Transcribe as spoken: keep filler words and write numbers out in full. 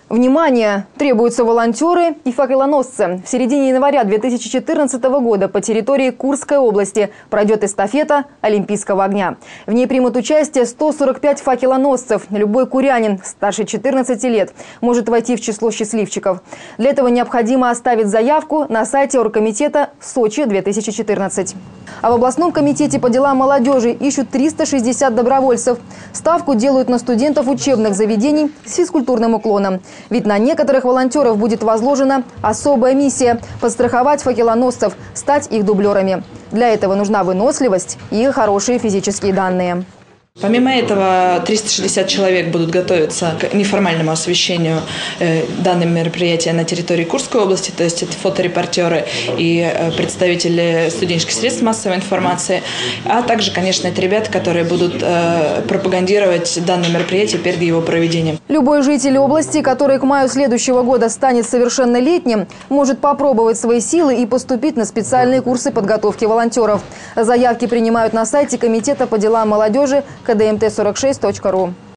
Внимание! Требуются волонтеры и факелоносцы. В середине января две тысячи четырнадцатого года по территории Курской области пройдет эстафета Олимпийского огня. В ней примут участие сто сорок пять факелоносцев. Любой курянин старше четырнадцати лет может войти в число счастливчиков. Для этого необходимо оставить заявку на сайте оргкомитета Сочи две тысячи четырнадцать. А в областном комитете по делам молодежи ищут триста шестьдесят добровольцев. Ставку делают на студентов учебных заведений с физкультурным уклоном. Ведь на некоторых волонтеров будет возложена особая миссия – подстраховать факелоносцев, стать их дублерами. Для этого нужна выносливость и хорошие физические данные. Помимо этого, триста шестьдесят человек будут готовиться к неформальному освещению э, данного мероприятия на территории Курской области, то есть это фоторепортеры и э, представители студенческих средств массовой информации, а также, конечно, это ребята, которые будут э, пропагандировать данное мероприятие перед его проведением. Любой житель области, который к маю следующего года станет совершеннолетним, может попробовать свои силы и поступить на специальные курсы подготовки волонтеров. Заявки принимают на сайте Комитета по делам молодежи ка дэ эм тэ сорок шесть точка ру.